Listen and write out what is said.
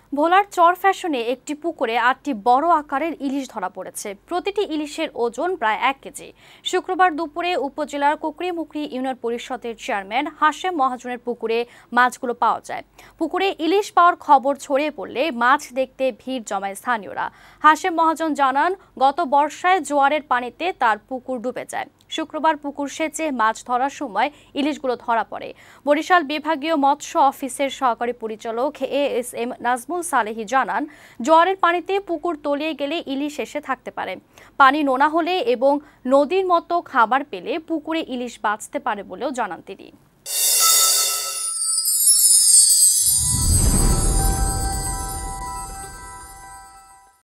ভোলার চর ফ্যাশনে একটি পুকুরে ৮টি বড় আকারের ইলিশ ধরা পড়েছে। প্রতিটি ইলিশের ওজন প্রায় ১ কেজি। শুক্রবার দুপুরে উপজেলার কুকরিমুকরি ইউনিয়ন পরিষদের চেয়ারম্যান হাশেম মহাজনের পুকুরে মাছগুলো পাওয়া যায়। পুকুরে ইলিশ পাওয়ার খবর ছড়িয়ে পড়লে মাছ দেখতে ভিড় জমায় স্থানীয়রা। হাশেম মহাজন জানান, গত বর্ষায় জোয়ারের পানিতে তার পুকুর ডুবে যায়। শুক্রবার পুকুর সেচে মাছ ধরার সময় ইলিশগুলো ধরা পড়ে। বরিশাল বিভাগীয় মৎস্য অফিসের সহকারী পরিচালক এএসএম নাজমুল সালেহি জানান, জোয়ারের পানিতে পুকুর তলিয়ে গেলে ইলিশ এসে থাকতে পারে। পানি নোনা হলে এবং নদীর মতো খাবার পেলে পুকুরে ইলিশ বাঁচতে পারে বলেও জানান তিনি।